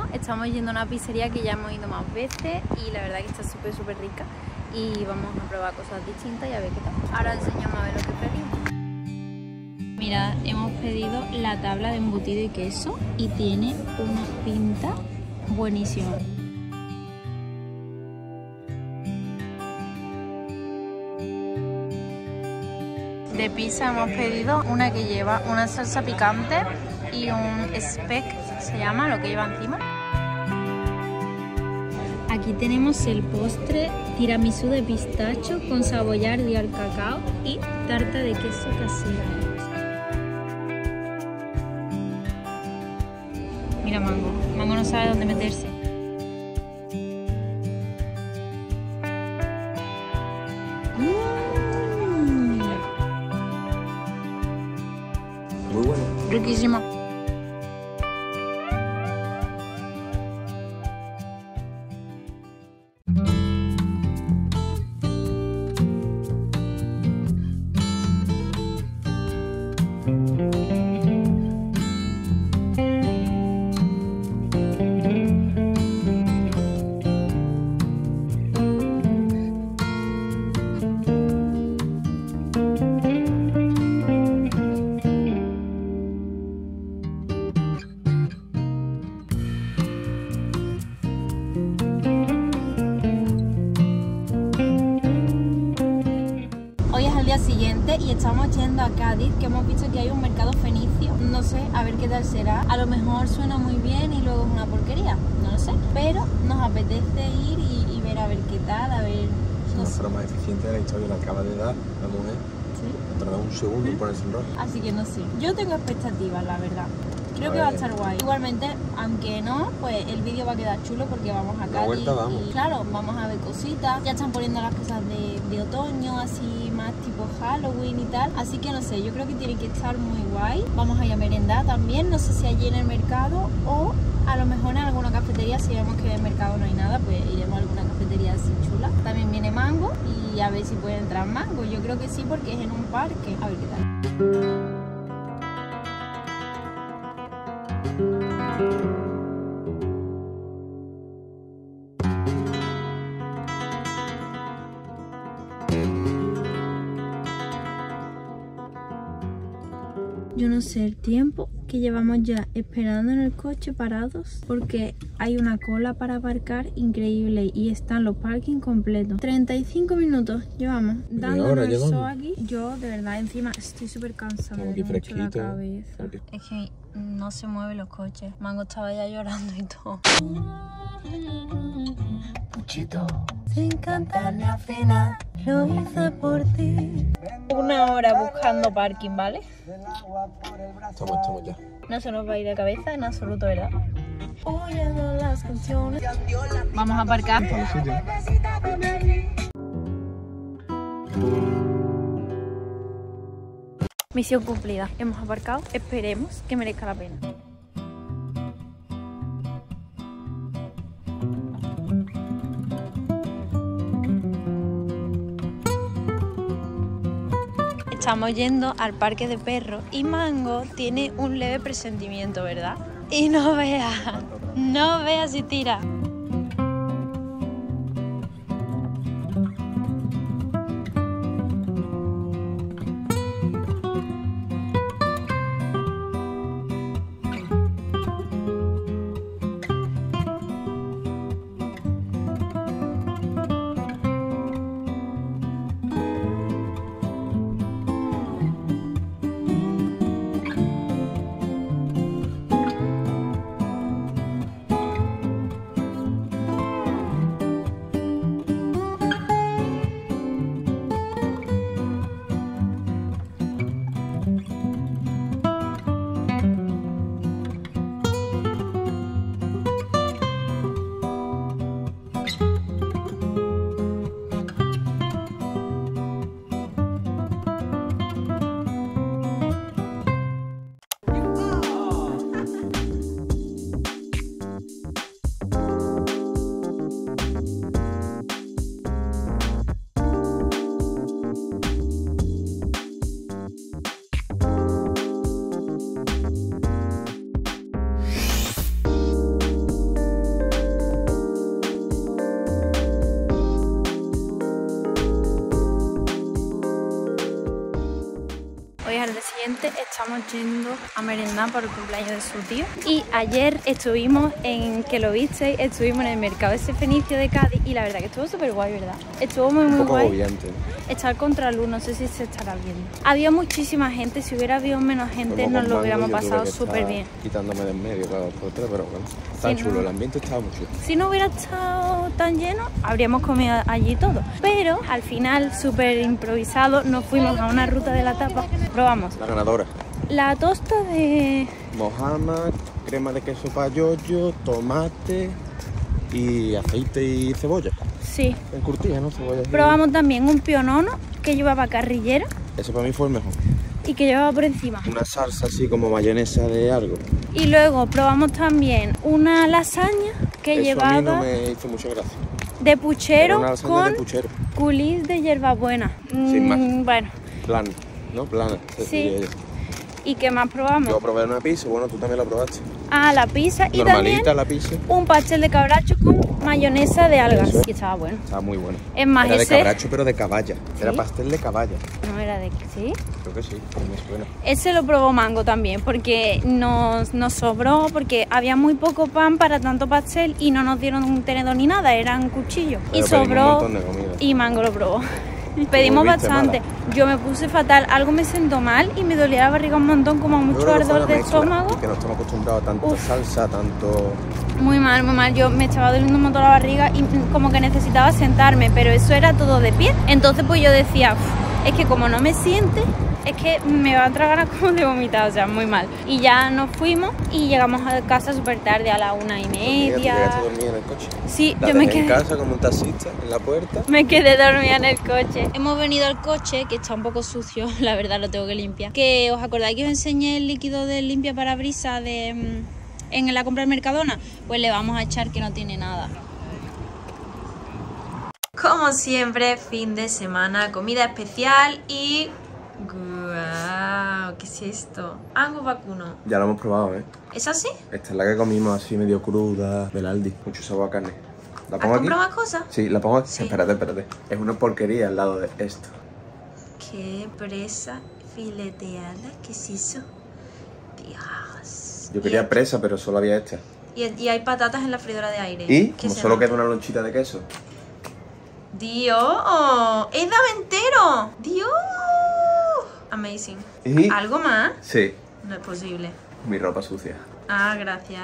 estamos yendo a una pizzería que ya hemos ido más veces y la verdad que está súper rica y vamos a probar cosas distintas y a ver qué tal. Ahora enseñamos a ver lo que pedimos. Mirad, hemos pedido la tabla de embutido y queso y tiene una pinta buenísima. De pizza hemos pedido una que lleva una salsa picante y un speck, se llama, lo que lleva encima. Aquí tenemos el postre tiramisú de pistacho con saboyardi al cacao y tarta de queso casera. Mira Mango, Mango no sabe dónde meterse. Muy bueno. Riquísimo. Hoy es el día siguiente y estamos yendo a Cádiz, que hemos visto que hay un mercado fenicio. No sé, a ver qué tal será. A lo mejor suena muy bien y luego es una porquería, no lo sé. Pero nos apetece ir y ver a ver qué tal, a ver... Es una forma más eficiente de la historia, la acaba de dar la mujer. ¿Sí? Tarda un segundo en ponerse en rojo. Así que no sé. Yo tengo expectativas, la verdad. Creo que va a estar guay. Igualmente, aunque no, pues el vídeo va a quedar chulo porque vamos a Cádiz. La vuelta vamos. Y claro, vamos a ver cositas. Ya están poniendo las cosas de otoño, así más tipo Halloween y tal. Así que no sé, yo creo que tiene que estar muy guay. Vamos a ir a merendar también. No sé si allí en el mercado o a lo mejor en alguna cafetería. Si vemos que en el mercado no hay nada, pues iremos a alguna cafetería así chula. También viene Mango y a ver si puede entrar Mango. Yo creo que sí porque es en un parque. A ver qué tal. Yo no sé el tiempo que llevamos ya esperando en el coche parados porque hay una cola para aparcar increíble y están los parking completos. 35 minutos llevamos dándonos el sol aquí. Yo de verdad encima estoy súper cansada, me duele mucho la cabeza. Es que no se mueven los coches. Mango estaba ya llorando y todo. Puchito, sin cantarle al final, lo hice por ti. Una hora buscando parking, ¿vale? Estamos ya. No se nos va a ir de cabeza en absoluto, ¿verdad? Oyendo las canciones. Vamos a aparcar. Misión cumplida. Hemos aparcado. Esperemos que merezca la pena. Estamos yendo al parque de perros y Mango tiene un leve presentimiento, ¿verdad? Y no veas si tira. Hoy al día siguiente estamos yendo a merendar por el cumpleaños de su tío. Y ayer estuvimos en, que lo visteis, estuvimos en el mercado ese fenicio de Cádiz y la verdad que estuvo súper guay, ¿verdad? Estuvo muy Un poco guay. agobiante. Estar contra luz, no sé si se estará viendo. Había muchísima gente, si hubiera habido menos gente Como nos con lo mango, hubiéramos yo tuve pasado que súper estar bien. Quitándome de en medio cada 2 por 3, pero bueno, está Sí, chulo, no. el ambiente estaba muy chulo. Si no hubiera estado tan lleno, habríamos comido allí todo. Pero al final, súper improvisado, nos fuimos a una ruta de la tapa. Probamos La ganadora. la tosta de... Mojama, crema de queso payoyo, tomate y aceite y cebolla. Sí. Encurtida, ¿no? Cebolla. Probamos también un pionono que llevaba carrillera Ese para mí fue el mejor. y que llevaba por encima. Una salsa así como mayonesa de algo. Y luego probamos también una lasaña que Eso llevaba a mí no me hizo mucha gracia. de Era puchero una lasaña con de puchero. culis de hierbabuena. Sin más. Bueno, Plana, ¿no? Plana. Sí. ¿y qué más probamos? Yo probé una pizza, bueno, tú también la probaste. Ah, la pizza y Normalita también la pizza. un pastel de cabracho con mayonesa de algas. Eso es. Y estaba bueno. Estaba muy bueno. Es más, Era de ese... cabracho, pero de caballa. Era ¿Sí? pastel de caballa. No era de... ¿Sí? Creo que sí, me suena. Ese lo probó Mango también porque nos sobró, porque había muy poco pan para tanto pastel y no nos dieron un tenedor ni nada, eran cuchillos. Pero Y pedimos sobró un montón de comida. y Mango lo probó. Pedimos volviste bastante. Yo me puse fatal, algo me sentó mal y me dolía la barriga un montón, como Yo mucho creo que fue ardor la de mezcla, estómago. Que no estamos acostumbrados a tanta Uf. salsa, tanto... Muy mal, muy mal. Yo me estaba doliendo un montón la barriga y como que necesitaba sentarme, pero eso era todo de pie. Entonces pues yo decía, es que como no me siente, es que me va a entrar ganas como de vomitar, o sea, muy mal. Y ya nos fuimos y llegamos a casa súper tarde, a la 1:30. ¿Te quedaste dormida en el coche? Sí, La yo me dejé en quedé. casa como un taxista en la puerta. Me quedé dormida en el coche. Hemos venido al coche, que está un poco sucio, la verdad lo tengo que limpiar. Que os acordáis que os enseñé el líquido de limpia parabrisas de en la compra del Mercadona, pues le vamos a echar que no tiene nada. Como siempre, fin de semana, comida especial y... ¡Guau! ¿Qué es esto? Algo vacuno. Ya lo hemos probado, ¿eh? ¿Es así? Esta es la que comimos así medio cruda, del Aldi. Mucho sabor a carne. ¿La ¿Has pongo aquí? comprado más cosas? Sí, la pongo aquí. Sí. Espérate. Es una porquería al lado de esto. ¿Qué presa fileteada? ¿Qué es eso? Dios. Yo quería presa, pero solo había esta. Y hay patatas en la freidora de aire. Y ¿Qué como se solo nota? queda una lonchita de queso. ¡Dios! ¡Es daventero! ¡Dios! Amazing. ¿Y? ¿Algo más? Sí, No es posible. mi ropa sucia. Ah, gracias.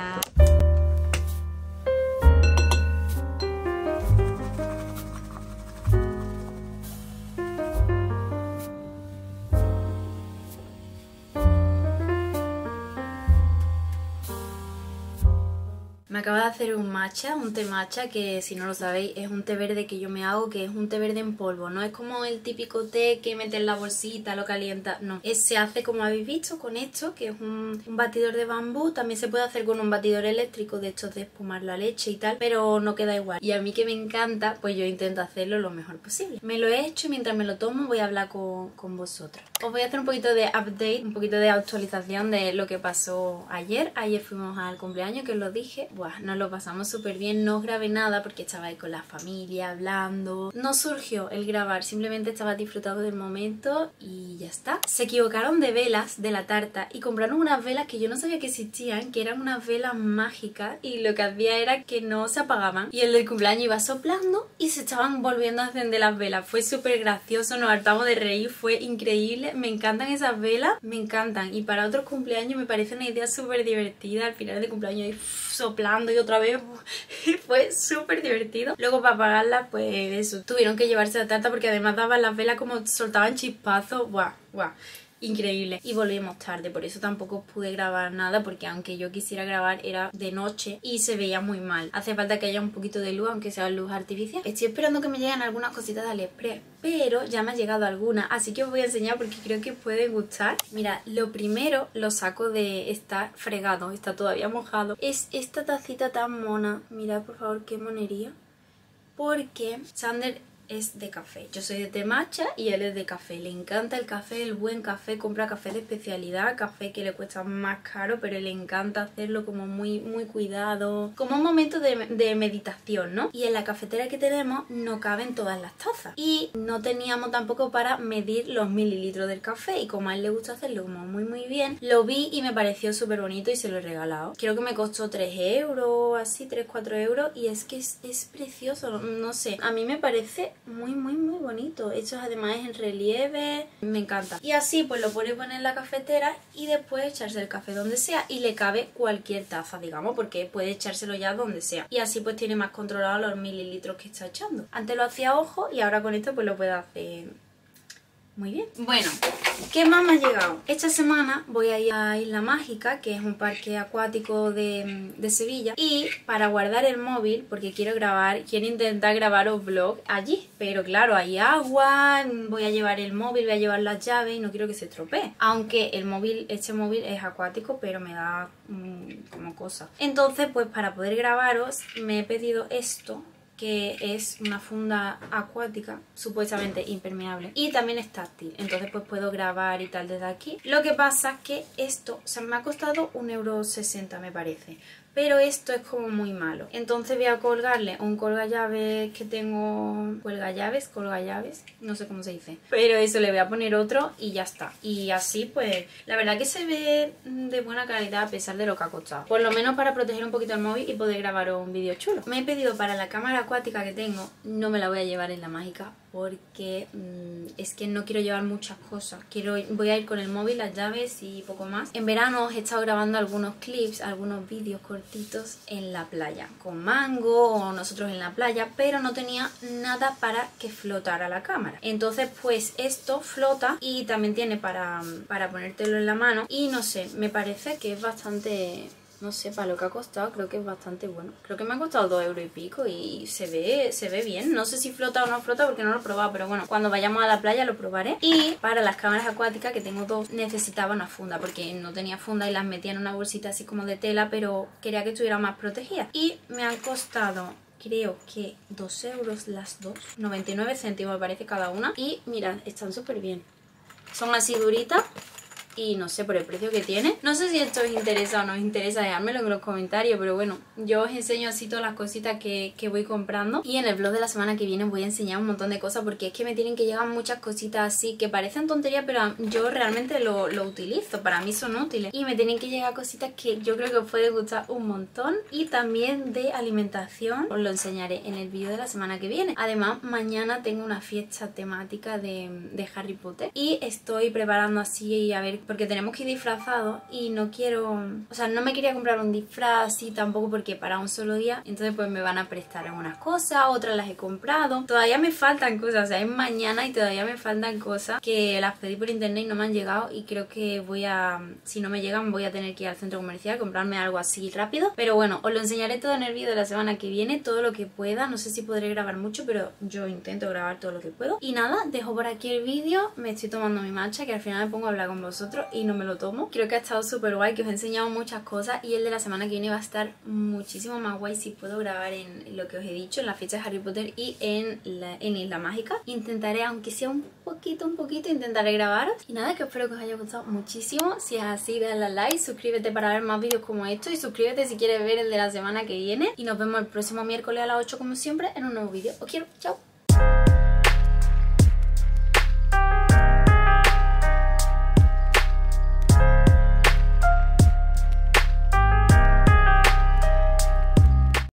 Me acabo de hacer un matcha, un té matcha, que si no lo sabéis es un té verde que yo me hago, que es un té verde en polvo. No es como el típico té que metes en la bolsita, lo calienta, no. Se hace como habéis visto con esto, que es un batidor de bambú. También se puede hacer con un batidor eléctrico de estos de espumar la leche y tal, pero no queda igual. Y a mí que me encanta, pues yo intento hacerlo lo mejor posible. Me lo he hecho y mientras me lo tomo voy a hablar con vosotros. Os voy a hacer un poquito de update, un poquito de actualización de lo que pasó ayer. Ayer fuimos al cumpleaños, que os lo dije. Buah, nos lo pasamos súper bien, no grabé nada porque estaba ahí con la familia hablando. No surgió el grabar, simplemente estaba disfrutando del momento y ya está. Se equivocaron de velas de la tarta y compraron unas velas que yo no sabía que existían, que eran unas velas mágicas y lo que hacía era que no se apagaban. Y el del cumpleaños iba soplando y se estaban volviendo a encender las velas. Fue súper gracioso, nos hartamos de reír, fue increíble. Me encantan esas velas, me encantan. Y para otros cumpleaños me parece una idea súper divertida. Al final de cumpleaños ahí soplando y otra vez fue súper divertido. Luego para apagarlas, pues eso, tuvieron que llevarse la tarta porque además daban las velas como soltaban chispazos. Guau, guau. Increíble. Y volvimos tarde, por eso tampoco pude grabar nada, porque aunque yo quisiera grabar era de noche y se veía muy mal. Hace falta que haya un poquito de luz, aunque sea luz artificial. Estoy esperando que me lleguen algunas cositas de AliExpress, pero ya me ha llegado alguna, así que os voy a enseñar porque creo que puede gustar. Mira, lo primero lo saco de... está fregado, está todavía mojado. Es esta tacita tan mona. Mirad por favor qué monería. Porque Sander es de café. Yo soy de té matcha y él es de café. Le encanta el café, el buen café, compra café de especialidad, café que le cuesta más caro, pero le encanta hacerlo como muy cuidado, como un momento de meditación, ¿no? Y en la cafetera que tenemos no caben todas las tazas y no teníamos tampoco para medir los mililitros del café, y como a él le gusta hacerlo como muy bien, lo vi y me pareció súper bonito y se lo he regalado. Creo que me costó 3 euros, así 3-4 euros, y es que es precioso, no sé, a mí me parece muy bonito. Esto además es en relieve, me encanta. Y así pues lo puede poner en la cafetera y después echarse el café donde sea, y le cabe cualquier taza, digamos, porque puede echárselo ya donde sea, y así pues tiene más controlado los mililitros que está echando. Antes lo hacía a ojo y ahora con esto pues lo puede hacer muy bien. Bueno, ¿qué más me ha llegado? Esta semana voy a ir a Isla Mágica, que es un parque acuático de Sevilla, y para guardar el móvil, porque quiero intentar grabar un vlog allí, pero claro, hay agua, voy a llevar el móvil, voy a llevar las llaves y no quiero que se estropee, aunque este móvil es acuático, pero me da como cosa. Entonces pues para poder grabaros me he pedido esto, que es una funda acuática supuestamente impermeable y también es táctil, entonces pues puedo grabar y tal desde aquí. Lo que pasa es que esto, o sea, me ha costado 1,60 € me parece, pero esto es como muy malo, entonces voy a colgarle un colgallaves que tengo, colgallaves, no sé cómo se dice, pero eso, le voy a poner otro y ya está. Y así pues la verdad que se ve de buena calidad a pesar de lo que ha costado, por lo menos para proteger un poquito el móvil y poder grabar un vídeo chulo. Me he pedido para la cámara acuática que tengo, no me la voy a llevar en la mágica porque es que no quiero llevar muchas cosas. Voy a ir con el móvil, las llaves y poco más. En verano he estado grabando algunos clips, algunos vídeos cortitos en la playa, con Mango o nosotros en la playa, pero no tenía nada para que flotara la cámara. Entonces pues esto flota y también tiene para ponértelo en la mano, y no sé, me parece que es bastante... No sé, para lo que ha costado creo que es bastante bueno. Creo que me ha costado 2 euros y pico y se ve bien. No sé si flota o no flota porque no lo he probado, pero bueno, cuando vayamos a la playa lo probaré. Y para las cámaras acuáticas, que tengo dos, necesitaba una funda porque no tenía funda y las metía en una bolsita así como de tela, pero quería que estuviera más protegida. Y me han costado... creo que 2 euros las dos, 99 céntimos me parece cada una. Y mirad, están súper bien. Son así duritas. Y no sé, por el precio que tiene. No sé si esto os interesa o no os interesa, dejármelo en los comentarios. Pero bueno, yo os enseño así todas las cositas que voy comprando. Y en el vlog de la semana que viene voy a enseñar un montón de cosas, porque es que me tienen que llegar muchas cositas así que parecen tonterías, pero yo realmente lo utilizo. Para mí son útiles. Y me tienen que llegar cositas que yo creo que os puede gustar un montón. Y también de alimentación. Os lo enseñaré en el vídeo de la semana que viene. Además, mañana tengo una fiesta temática de Harry Potter. Y estoy preparando así, a ver, porque tenemos que ir disfrazados y no quiero... O sea, no me quería comprar un disfraz así tampoco, porque para un solo día. Entonces pues me van a prestar algunas cosas, otras las he comprado. Todavía me faltan cosas, o sea, es mañana y todavía me faltan cosas que las pedí por internet y no me han llegado. Y creo que voy a... Si no me llegan voy a tener que ir al centro comercial a comprarme algo así rápido. Pero bueno, os lo enseñaré todo en el vídeo de la semana que viene, todo lo que pueda. No sé si podré grabar mucho, pero yo intento grabar todo lo que puedo. Y nada, dejo por aquí el vídeo. Me estoy tomando mi matcha, que al final me pongo a hablar con vosotros y no me lo tomo. Creo que ha estado súper guay, que os he enseñado muchas cosas, y el de la semana que viene va a estar muchísimo más guay si puedo grabar en lo que os he dicho, en la fecha de Harry Potter y en Isla Mágica. Intentaré, aunque sea un poquito, intentaré grabaros. Y nada, que espero que os haya gustado muchísimo. Si es así, dale a like, suscríbete para ver más vídeos como estos, y suscríbete si quieres ver el de la semana que viene. Y nos vemos el próximo miércoles a las 8 como siempre en un nuevo vídeo. Os quiero, chao.